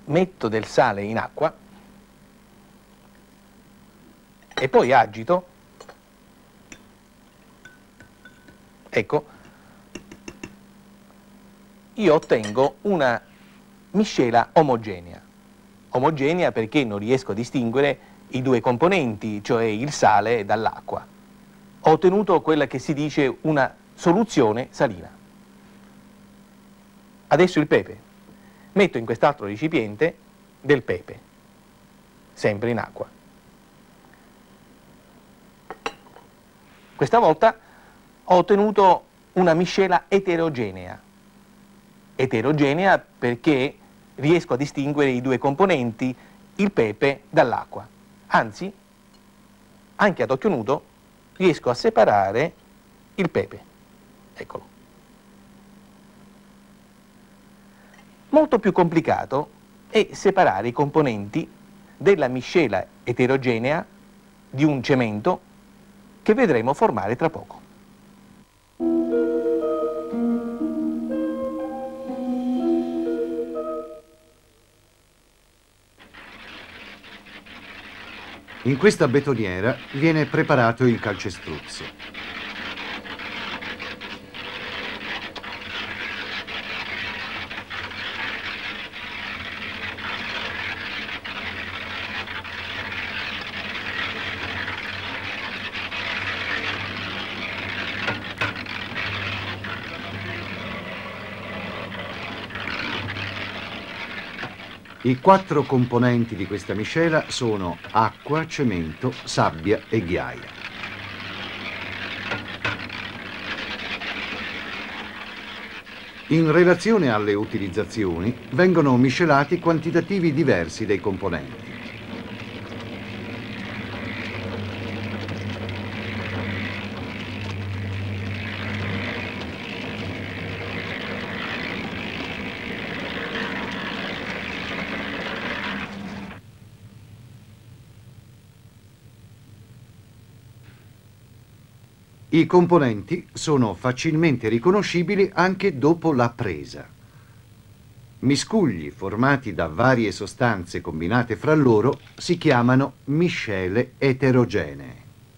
metto del sale in acqua e poi agito, ecco, io ottengo una miscela omogenea. Omogenea perché non riesco a distinguere i due componenti, cioè il sale dall'acqua. Ho ottenuto quella che si dice una soluzione salina. Adesso il pepe. Metto in quest'altro recipiente del pepe, sempre in acqua. Questa volta ho ottenuto una miscela eterogenea. Eterogenea perché riesco a distinguere i due componenti, il pepe dall'acqua. Anzi, anche ad occhio nudo, riesco a separare il pepe. Eccolo. Molto più complicato è separare i componenti della miscela eterogenea di un cemento che vedremo formare tra poco. In questa betoniera viene preparato il calcestruzzo. I 4 componenti di questa miscela sono acqua, cemento, sabbia e ghiaia. In relazione alle utilizzazioni vengono miscelati quantitativi diversi dei componenti. I componenti sono facilmente riconoscibili anche dopo la presa. Miscugli formati da varie sostanze combinate fra loro si chiamano miscele eterogenee.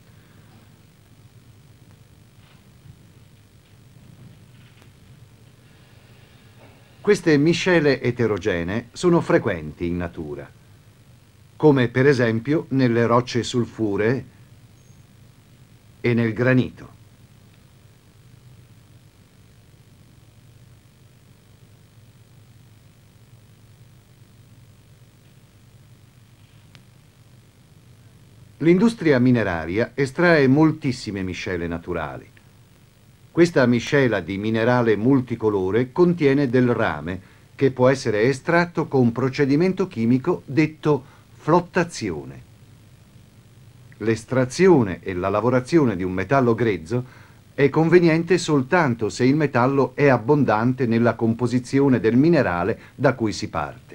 Queste miscele eterogenee sono frequenti in natura, come per esempio nelle rocce sulfuree e nel granito. L'industria mineraria estrae moltissime miscele naturali. Questa miscela di minerale multicolore contiene del rame che può essere estratto con un procedimento chimico detto flottazione. L'estrazione e la lavorazione di un metallo grezzo è conveniente soltanto se il metallo è abbondante nella composizione del minerale da cui si parte.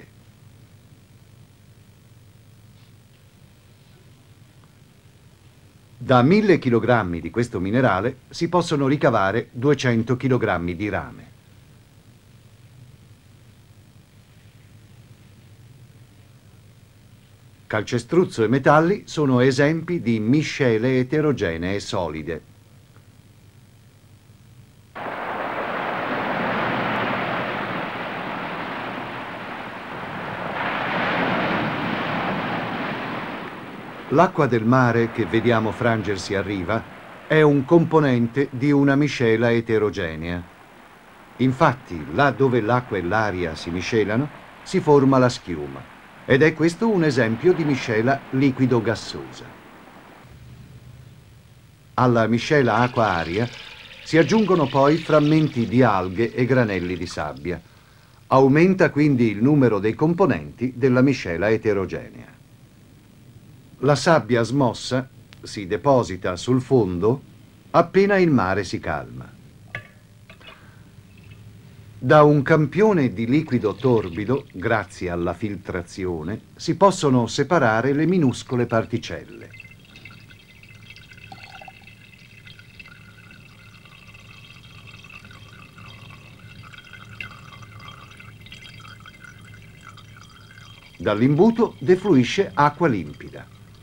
Da 1000 kg di questo minerale si possono ricavare 200 kg di rame. Calcestruzzo e metalli sono esempi di miscele eterogenee solide. L'acqua del mare che vediamo frangersi a riva è un componente di una miscela eterogenea. Infatti, là dove l'acqua e l'aria si miscelano, si forma la schiuma. Ed è questo un esempio di miscela liquido-gassosa. Alla miscela acqua-aria si aggiungono poi frammenti di alghe e granelli di sabbia. Aumenta quindi il numero dei componenti della miscela eterogenea. La sabbia smossa si deposita sul fondo appena il mare si calma. Da un campione di liquido torbido, grazie alla filtrazione, si possono separare le minuscole particelle. Dall'imbuto defluisce acqua limpida.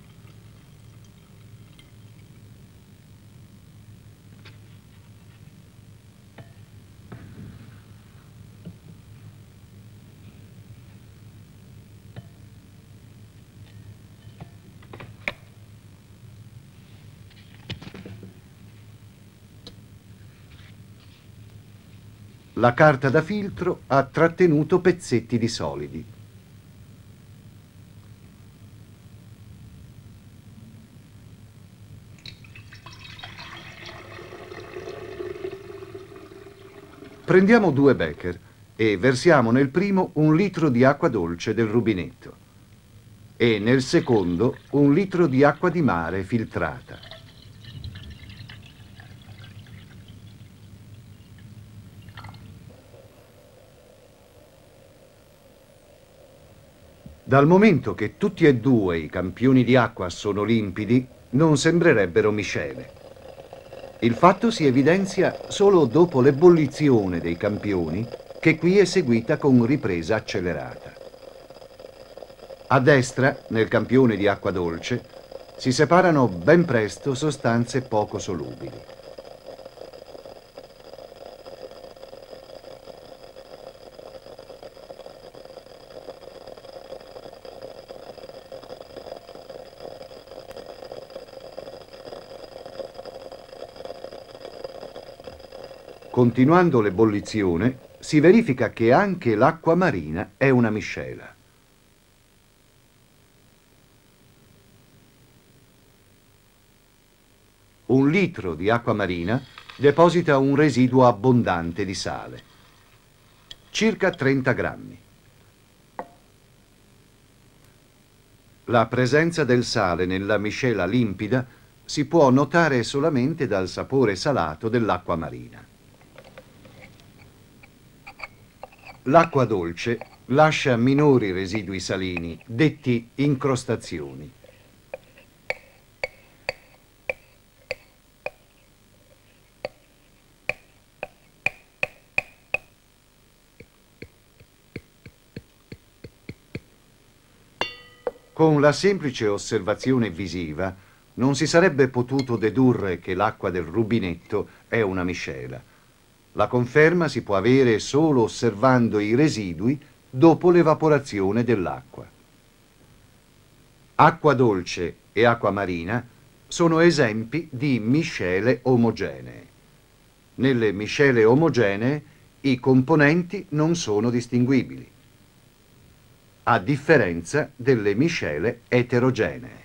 La carta da filtro ha trattenuto pezzetti di solidi. Prendiamo 2 becher e versiamo nel primo 1 litro di acqua dolce del rubinetto e nel secondo 1 litro di acqua di mare filtrata. Dal momento che tutti e 2 i campioni di acqua sono limpidi, non sembrerebbero miscele. Il fatto si evidenzia solo dopo l'ebollizione dei campioni, che qui è seguita con ripresa accelerata. A destra, nel campione di acqua dolce, si separano ben presto sostanze poco solubili. Continuando l'ebollizione, si verifica che anche l'acqua marina è una miscela. Un litro di acqua marina deposita un residuo abbondante di sale, circa 30 grammi. La presenza del sale nella miscela limpida si può notare solamente dal sapore salato dell'acqua marina. L'acqua dolce lascia minori residui salini, detti incrostazioni. Con la semplice osservazione visiva non si sarebbe potuto dedurre che l'acqua del rubinetto è una miscela. La conferma si può avere solo osservando i residui dopo l'evaporazione dell'acqua. Acqua dolce e acqua marina sono esempi di miscele omogenee. Nelle miscele omogenee i componenti non sono distinguibili, a differenza delle miscele eterogenee.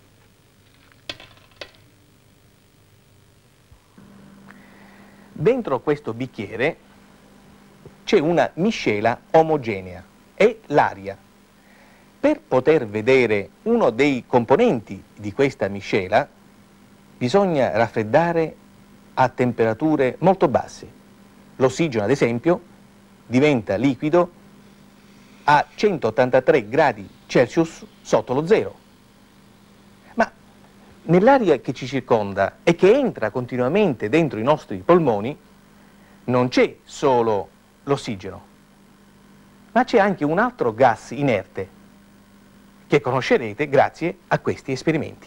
Dentro questo bicchiere c'è una miscela omogenea, è l'aria. Per poter vedere uno dei componenti di questa miscela bisogna raffreddare a temperature molto basse. L'ossigeno, ad esempio, diventa liquido a 183 gradi Celsius sotto lo zero. Ma nell'aria che ci circonda e che entra continuamente dentro i nostri polmoni non c'è solo l'ossigeno, ma c'è anche un altro gas inerte che conoscerete grazie a questi esperimenti.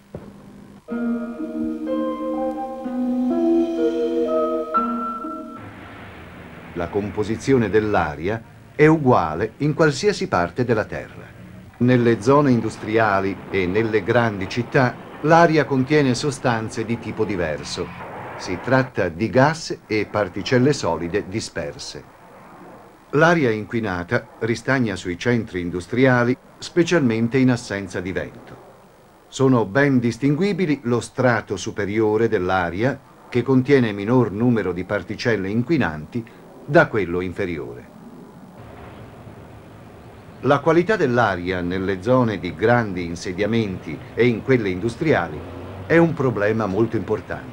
La composizione dell'aria è uguale in qualsiasi parte della Terra. Nelle zone industriali e nelle grandi città l'aria contiene sostanze di tipo diverso. Si tratta di gas e particelle solide disperse. L'aria inquinata ristagna sui centri industriali, specialmente in assenza di vento. Sono ben distinguibili lo strato superiore dell'aria, che contiene minor numero di particelle inquinanti, da quello inferiore. La qualità dell'aria nelle zone di grandi insediamenti e in quelle industriali è un problema molto importante.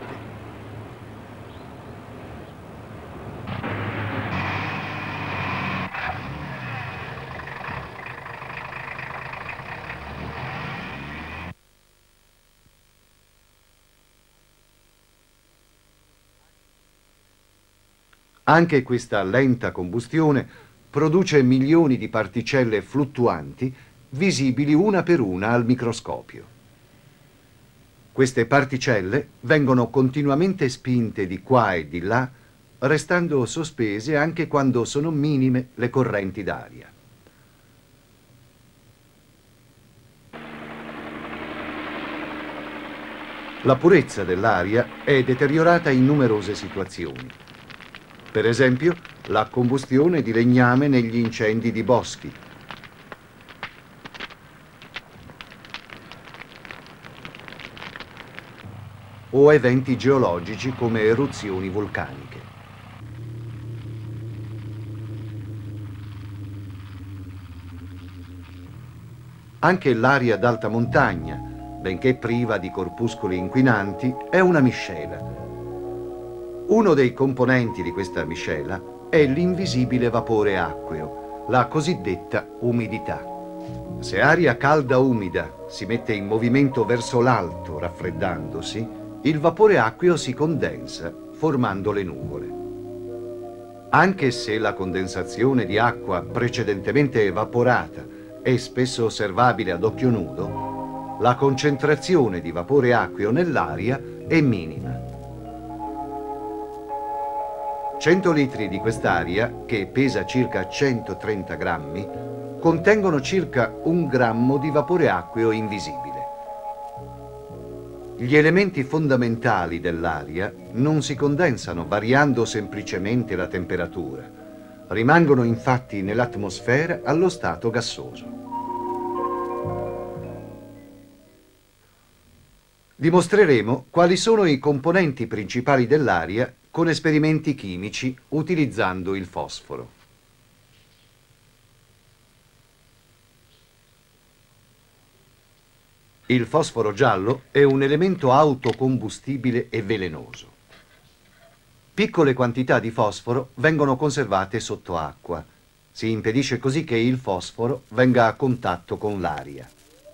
Anche questa lenta combustione produce milioni di particelle fluttuanti visibili una per una al microscopio. Queste particelle vengono continuamente spinte di qua e di là, restando sospese anche quando sono minime le correnti d'aria. La purezza dell'aria è deteriorata in numerose situazioni. Per esempio, la combustione di legname negli incendi di boschi, o eventi geologici come eruzioni vulcaniche. Anche l'aria d'alta montagna, benché priva di corpuscoli inquinanti, è una miscela. Uno dei componenti di questa miscela è l'invisibile vapore acqueo, la cosiddetta umidità. Se aria calda umida si mette in movimento verso l'alto raffreddandosi, il vapore acqueo si condensa formando le nuvole. Anche se la condensazione di acqua precedentemente evaporata è spesso osservabile ad occhio nudo, la concentrazione di vapore acqueo nell'aria è minima. 100 litri di quest'aria, che pesa circa 130 grammi, contengono circa 1 grammo di vapore acqueo invisibile. Gli elementi fondamentali dell'aria non si condensano variando semplicemente la temperatura. Rimangono infatti nell'atmosfera allo stato gassoso. Dimostreremo quali sono i componenti principali dell'aria con esperimenti chimici utilizzando il fosforo. Il fosforo giallo è un elemento autocombustibile e velenoso. Piccole quantità di fosforo vengono conservate sotto acqua. Si impedisce così che il fosforo venga a contatto con l'aria.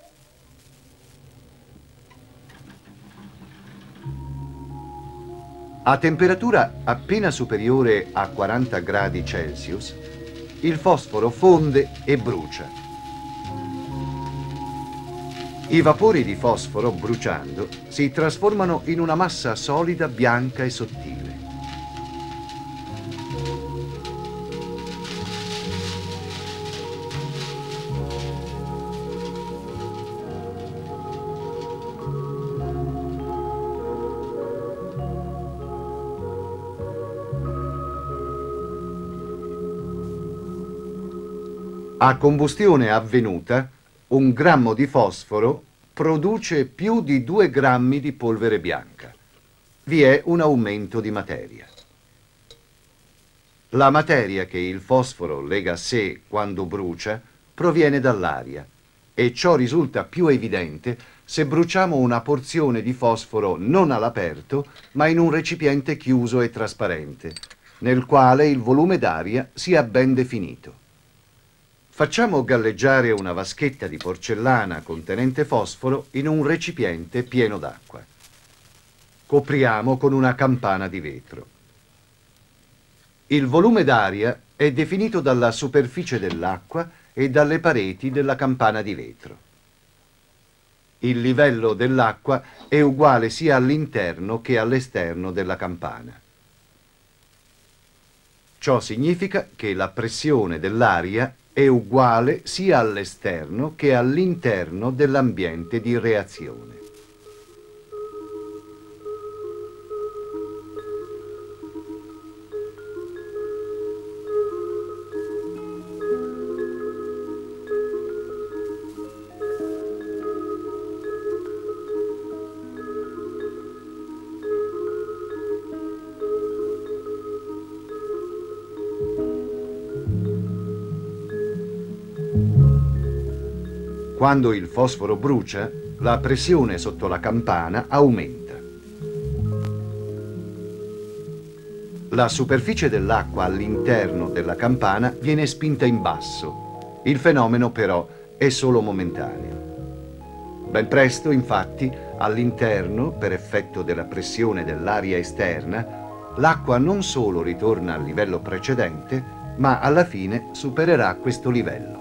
A temperatura appena superiore a 40 gradi Celsius, il fosforo fonde e brucia. I vapori di fosforo, bruciando, si trasformano in una massa solida, bianca e sottile. A combustione avvenuta, 1 grammo di fosforo produce più di 2 grammi di polvere bianca. Vi è un aumento di materia. La materia che il fosforo lega a sé quando brucia proviene dall'aria e ciò risulta più evidente se bruciamo una porzione di fosforo non all'aperto, ma in un recipiente chiuso e trasparente, nel quale il volume d'aria sia ben definito. Facciamo galleggiare una vaschetta di porcellana contenente fosforo in un recipiente pieno d'acqua. Copriamo con una campana di vetro. Il volume d'aria è definito dalla superficie dell'acqua e dalle pareti della campana di vetro. Il livello dell'acqua è uguale sia all'interno che all'esterno della campana. Ciò significa che la pressione dell'aria è uguale sia all'esterno che all'interno dell'ambiente di reazione. Quando il fosforo brucia, la pressione sotto la campana aumenta. La superficie dell'acqua all'interno della campana viene spinta in basso. Il fenomeno però è solo momentaneo. Ben presto, infatti, all'interno, per effetto della pressione dell'aria esterna, l'acqua non solo ritorna al livello precedente, ma alla fine supererà questo livello.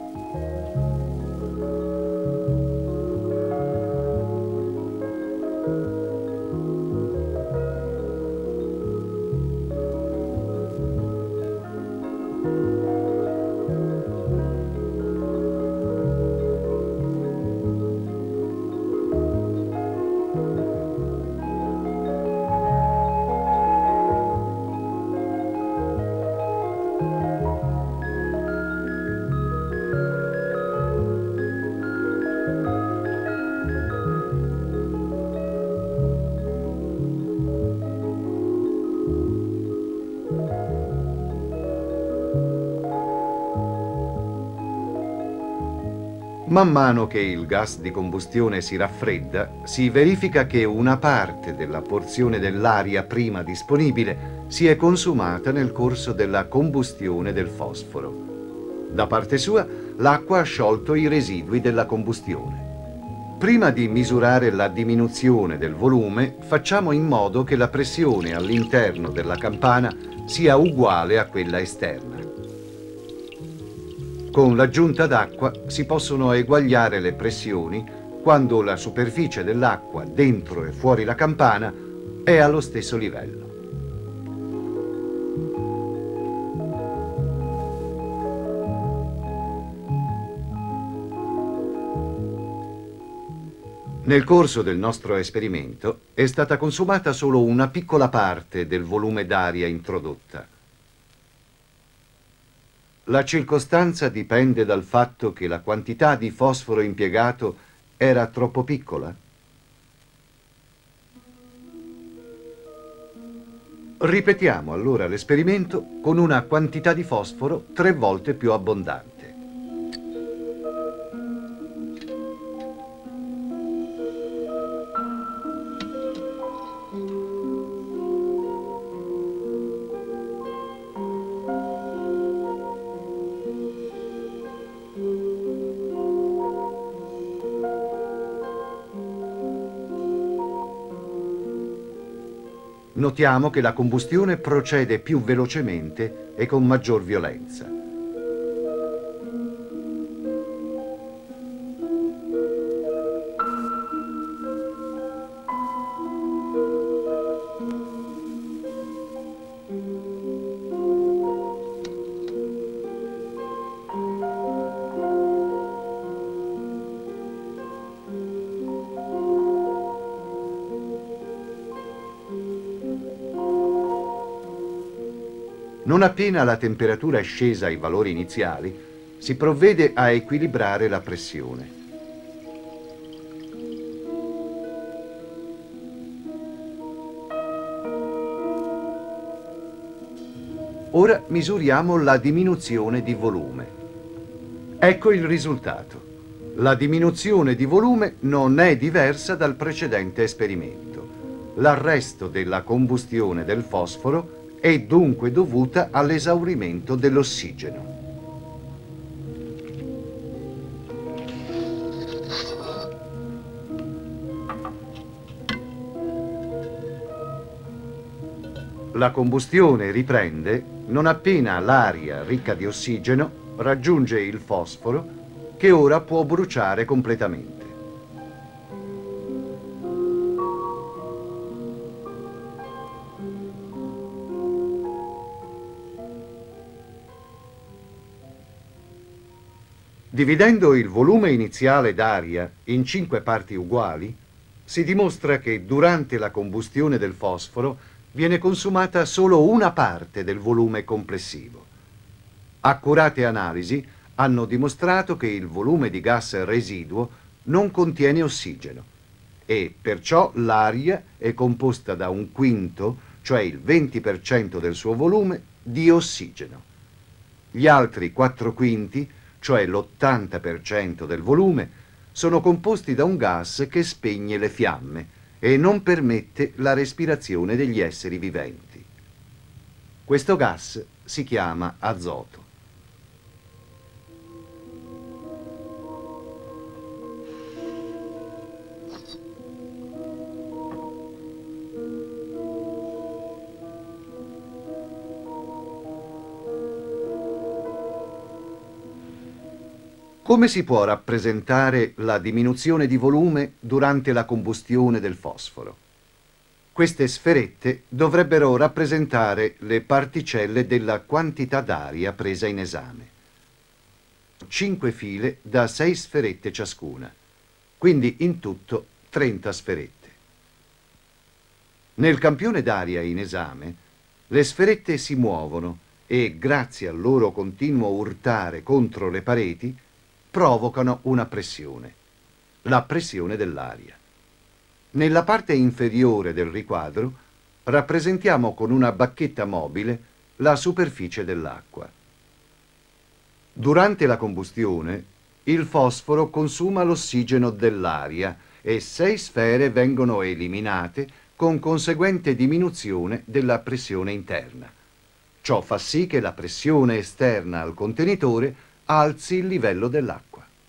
Man mano che il gas di combustione si raffredda, si verifica che una parte della porzione dell'aria prima disponibile si è consumata nel corso della combustione del fosforo. Da parte sua, l'acqua ha sciolto i residui della combustione. Prima di misurare la diminuzione del volume, facciamo in modo che la pressione all'interno della campana sia uguale a quella esterna. Con l'aggiunta d'acqua si possono eguagliare le pressioni quando la superficie dell'acqua dentro e fuori la campana è allo stesso livello. Nel corso del nostro esperimento è stata consumata solo una piccola parte del volume d'aria introdotta. La circostanza dipende dal fatto che la quantità di fosforo impiegato era troppo piccola? Ripetiamo allora l'esperimento con una quantità di fosforo 3 volte più abbondante. Notiamo che la combustione procede più velocemente e con maggior violenza. Non appena la temperatura è scesa ai valori iniziali, si provvede a equilibrare la pressione. Ora misuriamo la diminuzione di volume. Ecco il risultato. La diminuzione di volume non è diversa dal precedente esperimento. L'arresto della combustione del fosforo è dunque dovuta all'esaurimento dell'ossigeno. La combustione riprende non appena l'aria ricca di ossigeno raggiunge il fosforo, che ora può bruciare completamente. Dividendo il volume iniziale d'aria in 5 parti uguali, si dimostra che durante la combustione del fosforo viene consumata solo una parte del volume complessivo. Accurate analisi hanno dimostrato che il volume di gas residuo non contiene ossigeno e perciò l'aria è composta da 1/5, cioè il 20% del suo volume, di ossigeno. Gli altri 4/5, cioè l'80% del volume, sono composti da un gas che spegne le fiamme e non permette la respirazione degli esseri viventi. Questo gas si chiama azoto. Come si può rappresentare la diminuzione di volume durante la combustione del fosforo? Queste sferette dovrebbero rappresentare le particelle della quantità d'aria presa in esame. 5 file da 6 sferette ciascuna, quindi in tutto 30 sferette. Nel campione d'aria in esame, le sferette si muovono e, grazie al loro continuo urtare contro le pareti, provocano una pressione, la pressione dell'aria. Nella parte inferiore del riquadro rappresentiamo con una bacchetta mobile la superficie dell'acqua. Durante la combustione, il fosforo consuma l'ossigeno dell'aria e 6 sfere vengono eliminate con conseguente diminuzione della pressione interna. Ciò fa sì che la pressione esterna al contenitore alzi il livello dell'acqua.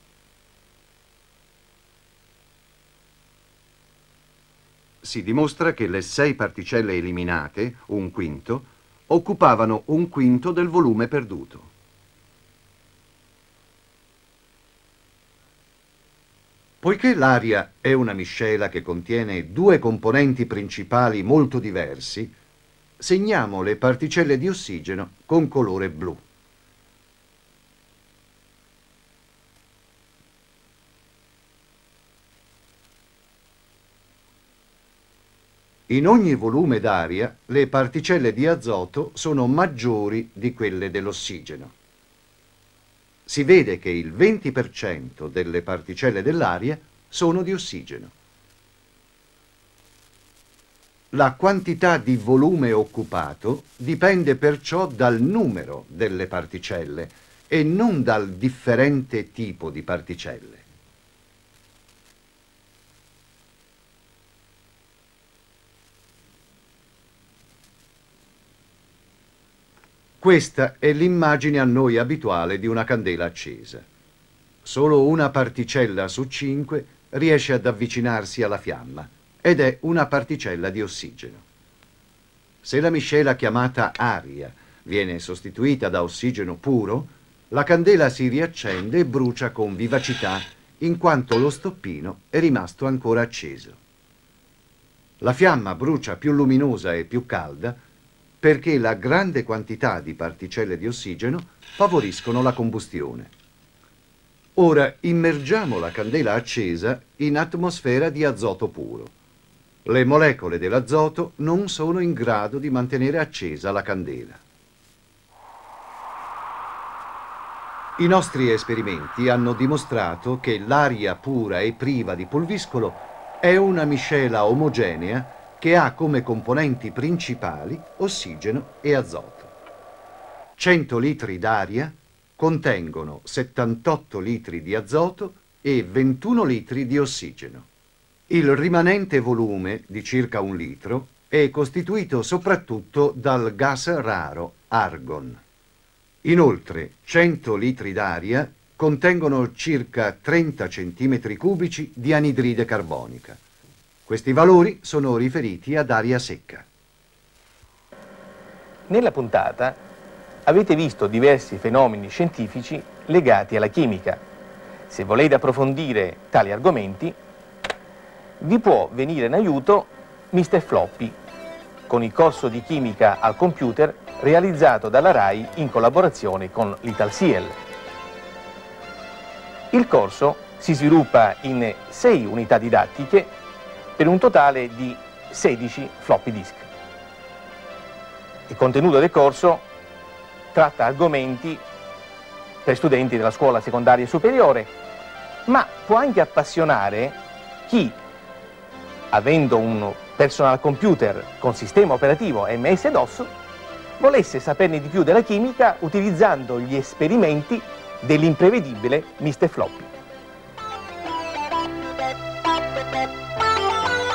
Si dimostra che le 6 particelle eliminate, 1/5, occupavano 1/5 del volume perduto. Poiché l'aria è una miscela che contiene 2 componenti principali molto diversi, segniamo le particelle di ossigeno con colore blu. In ogni volume d'aria le particelle di azoto sono maggiori di quelle dell'ossigeno. Si vede che il 20% delle particelle dell'aria sono di ossigeno. La quantità di volume occupato dipende perciò dal numero delle particelle e non dal differente tipo di particelle. Questa è l'immagine a noi abituale di una candela accesa. Solo una particella su 5 riesce ad avvicinarsi alla fiamma ed è una particella di ossigeno. Se la miscela chiamata aria viene sostituita da ossigeno puro, la candela si riaccende e brucia con vivacità in quanto lo stoppino è rimasto ancora acceso. La fiamma brucia più luminosa e più calda perché la grande quantità di particelle di ossigeno favoriscono la combustione. Ora immergiamo la candela accesa in atmosfera di azoto puro. Le molecole dell'azoto non sono in grado di mantenere accesa la candela. I nostri esperimenti hanno dimostrato che l'aria pura e priva di pulviscolo è una miscela omogenea che ha come componenti principali ossigeno e azoto. 100 litri d'aria contengono 78 litri di azoto e 21 litri di ossigeno. Il rimanente volume, di circa 1 litro, è costituito soprattutto dal gas raro argon. Inoltre, 100 litri d'aria contengono circa 30 centimetri cubici di anidride carbonica. Questi valori sono riferiti ad aria secca. Nella puntata avete visto diversi fenomeni scientifici legati alla chimica. Se volete approfondire tali argomenti, vi può venire in aiuto Mr. Floppy, con il corso di chimica al computer realizzato dalla RAI in collaborazione con l'Italsiel. Il corso si sviluppa in 6 unità didattiche per un totale di 16 floppy disk. Il contenuto del corso tratta argomenti per studenti della scuola secondaria superiore, ma può anche appassionare chi, avendo un personal computer con sistema operativo MS-DOS, volesse saperne di più della chimica utilizzando gli esperimenti dell'imprevedibile Mr. Floppy.